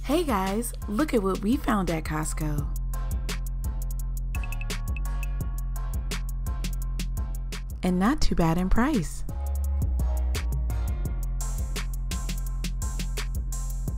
Hey guys, look at what we found at Costco. And not too bad in price.